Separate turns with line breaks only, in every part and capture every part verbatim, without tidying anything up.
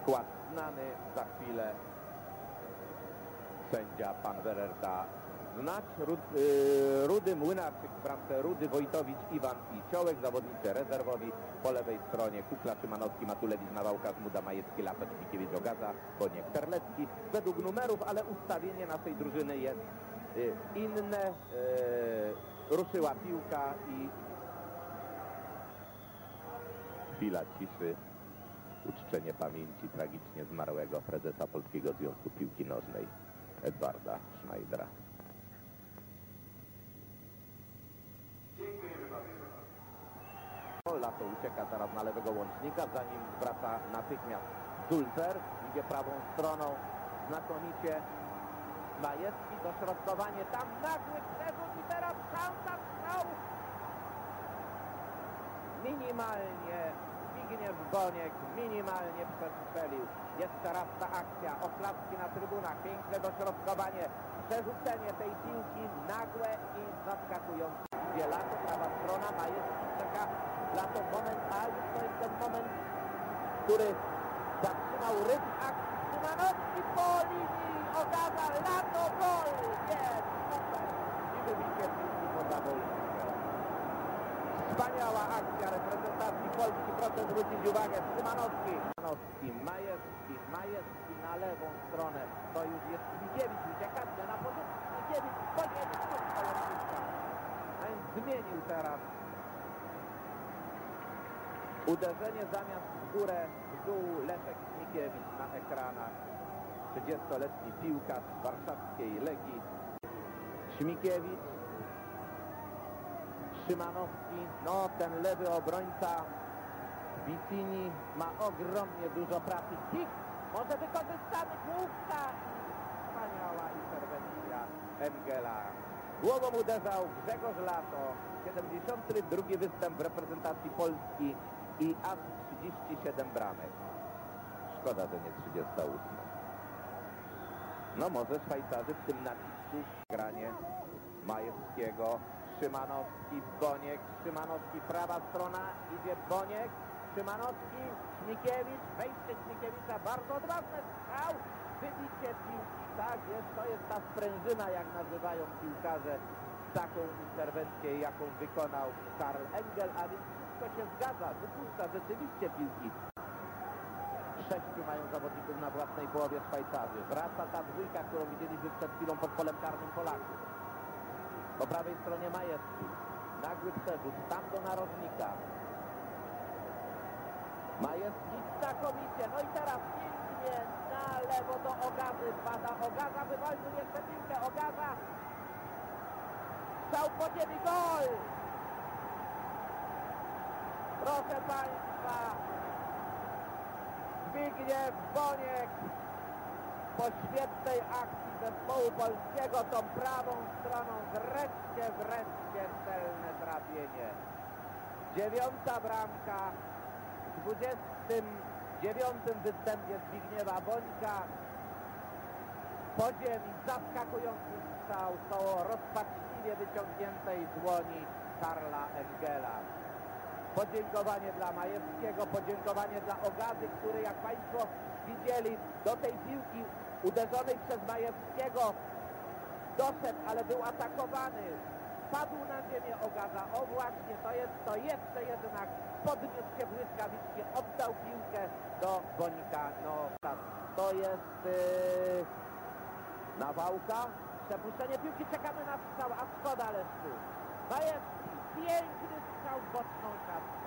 Skład znany, za chwilę sędzia pan Wererda znać. Rud, yy, Rudy Młynarczyk w bramce, Rudy Wojtowicz, Iwan i Ciołek, zawodnicy rezerwowi. Po lewej stronie Kukla, Szymanowski, Matulewicz, Nawałka, Zmuda, Majewski, Lapecz, Mikiewicz, Ogaza, Boniek, Terlecki. Według numerów, ale ustawienie naszej drużyny jest yy, inne. Yy, ruszyła piłka i chwila ciszy. Uczczenie pamięci tragicznie zmarłego prezesa Polskiego Związku Piłki Nożnej Edwarda Schneidera. Lato ucieka teraz na lewego łącznika, za nim wraca natychmiast Dulcer, idzie prawą stroną znakomicie Majewski, dośrodkowanie, tam nagły przerzut i teraz szansa strzał. Minimalnie Zbigniew Boniek minimalnie przestrzelił. Jeszcze raz ta akcja, oklaski na trybunach, piękne dośrodkowanie, przerzucenie tej piłki nagłe i zaskakujące. Gdzie Lato, prawa strona, Majewski czeka, Lato moment, a już to jest ten moment, który zatrzymał rytm akcji. Szymanowski po linii, Ogaza, Lato, gol! Jest, super! I wybicie piłki poza boiskiem. Wspaniała akcja reprezentacji Polski, proszę zwrócić uwagę, Szymanowski, Szymanowski, Majewski, Majewski na lewą stronę, to już jest Mikiewicz, ucieka na pozycji, Mikiewicz, Boniek, zmienił teraz uderzenie zamiast w górę, w dół, Leszek Mikiewicz na ekranach, trzydziestoletni piłkarz warszawskiej Legii, Śmikiewicz, Szymanowski, no ten lewy obrońca Vicini ma ogromnie dużo pracy. Kik może wykorzystany, główka. Wspaniała interwencja Engela. Głową uderzał Grzegorz Lato. siedemdziesiąty drugi występ w reprezentacji Polski i aż trzydzieści siedem bramek. Szkoda, że nie trzydziesta ósma. No może Szwajcarzy w tym nacisku granie Majewskiego. Szymanowski, Boniek, Szymanowski, prawa strona, idzie Boniek, Szymanowski, Śmikiewicz, wejście Śmikiewicza, bardzo odważne strzał, wybicie piłki, tak jest, to jest ta sprężyna, jak nazywają piłkarze, taką interwencję, jaką wykonał Karl Engel, a więc wszystko się zgadza, wypuszcza rzeczywiście piłki. Sześciu mają zawodników na własnej połowie Szwajcarzy, wraca ta dwójka, którą widzieliśmy przed chwilą pod polem karnym Polaków. Po prawej stronie Majewski. Nagły przerzut. Tam do narożnika. Majewski znakomicie. No i teraz pięknie na lewo do Ogazy. Pada Ogaza. Wywalczył jeszcze piłkę. Ogaza. Strzał po ziemi. Gol! Proszę Państwa. Zbigniew Boniek po świetnej akcji zespołu polskiego tą prawą stroną wreszcie, wreszcie celne trafienie. Dziewiąta bramka w dwudziestym dziewiątym występie Zbigniewa Bońka. Po ziemi zaskakujący strzał z rozpaczliwie wyciągniętej dłoni Karla Engela. Podziękowanie dla Majewskiego, podziękowanie dla Ogazy, który, jak Państwo widzieli, do tej piłki uderzonej przez Majewskiego doszedł, ale był atakowany. Padł na ziemię Ogaza. O właśnie, to jest to. Jeszcze jednak podniósł się błyskawicznie, oddał piłkę do Bonika. No, to jest yy, Nawałka. Przepuszczenie piłki, czekamy na strzał, a szkoda Leszku. Majewski, piękny strzał w boczną siatkę.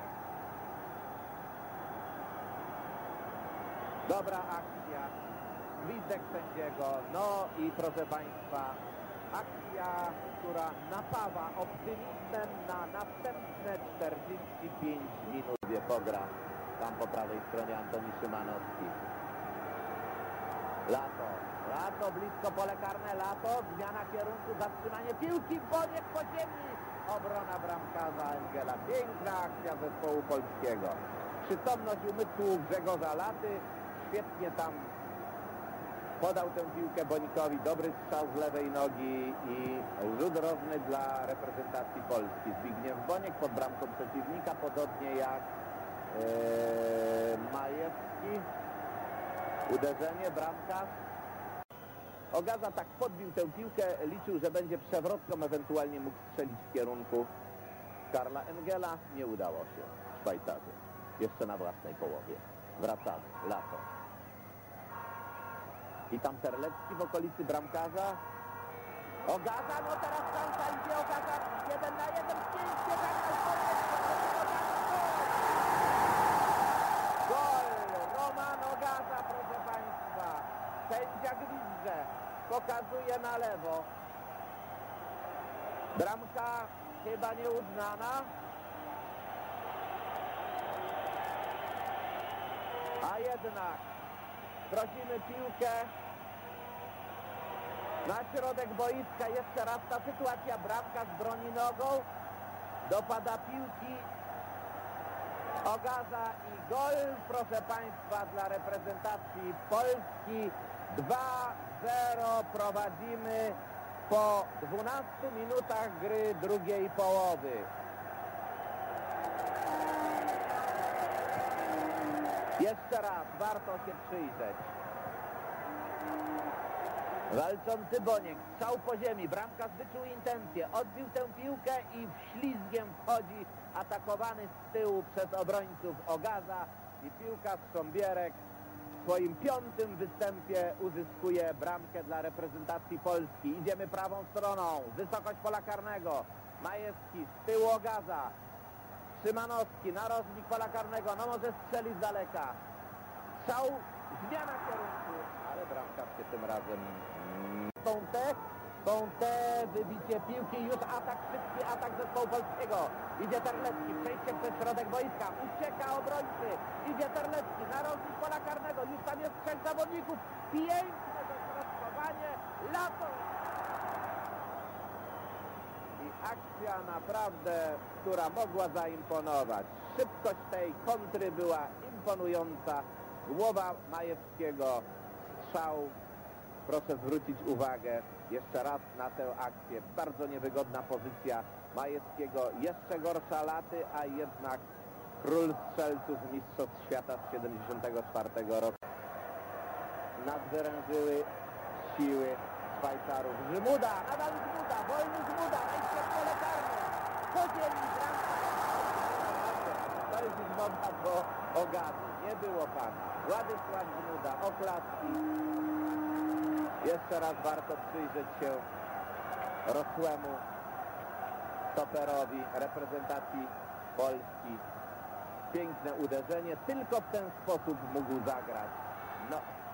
Dobra akcja. Gwizdek sędziego. No i proszę Państwa, akcja, która napawa optymizmem na następne czterdzieści pięć minut. Pogra tam po prawej stronie Antoni Szymanowski. Lato. Lato, blisko pole karne. Lato, zmiana kierunku, zatrzymanie piłki, Boniek po ziemi. Obrona bramkarza Engela. Piękna akcja zespołu polskiego. Przytomność umysłu Grzegorza Laty. Świetnie tam podał tę piłkę Bonikowi. Dobry strzał z lewej nogi i rzut rożny dla reprezentacji Polski. Zbigniew Boniek pod bramką przeciwnika, podobnie jak ee, Majewski. Uderzenie, bramkarz. Ogaza tak podbił tę piłkę, liczył, że będzie przewrotką, ewentualnie mógł strzelić w kierunku Karla Engela. Nie udało się Szwajcarzy. Jeszcze na własnej połowie. Wracamy. Lato. I tam Terlecki w okolicy bramkarza. Ogaza, no teraz szansa idzie Ogaza. Jeden na jeden. Pięknie gol! Roman Ogaza, proszę Państwa. Sędzia gwizdże. Pokazuje na lewo. Bramka chyba nieuznana. A jednak prosimy piłkę na środek boiska. Jeszcze raz ta sytuacja. Bramkarz broni nogą. Dopada piłki Ogaza i gol, proszę Państwa, dla reprezentacji Polski. dwa zero prowadzimy po dwunastu minutach gry drugiej połowy. Jeszcze raz warto się przyjrzeć. Walczący Boniek, strzał po ziemi, bramkarz wyczuł intencję, odbił tę piłkę i ślizgiem wchodzi atakowany z tyłu przez obrońców Ogaza i piłkarz Szombierek w swoim piątym występie uzyskuje bramkę dla reprezentacji Polski. Idziemy prawą stroną, wysokość pola karnego, Majewski z tyłu Ogaza, Szymanowski, narożnik pola karnego, no może strzeli z daleka. Strzał, zmiana kierunku, ale bramkarz się tym razem... Ponte, Ponte, wybicie piłki, już atak, szybki atak zespołu polskiego. Idzie Terlecki, przejście przez środek boiska, ucieka obrońcy, idzie Terlecki, narożnik pola karnego, już tam jest trzech zawodników. Piękne dośrodkowanie, Lato! I akcja naprawdę, która mogła zaimponować. Szybkość tej kontry była imponująca. Głowa Majewskiego, strzał. Proszę zwrócić uwagę jeszcze raz na tę akcję. Bardzo niewygodna pozycja Majewskiego. Jeszcze gorsza Laty, a jednak król strzelców mistrzostw świata z siedemdziesiątego czwartego roku. Nadwyrężyły siły Szwajcarów. Żmuda, nadal Żmuda, wolny Żmuda, wejście w pole karne. Podzieli bramka. To jest Żmuda do Ogazy. Nie było pana. Władysław Żmuda, oklaski. Jeszcze raz warto przyjrzeć się rosłemu stoperowi reprezentacji Polski. Piękne uderzenie, tylko w ten sposób mógł zagrać. No.